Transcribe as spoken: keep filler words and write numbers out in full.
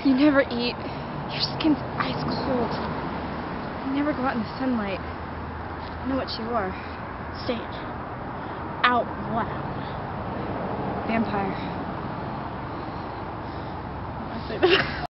You never eat. Your skin's ice cold. You never go out in the sunlight. I know what you are. Say it. Out loud. Vampire. I say that.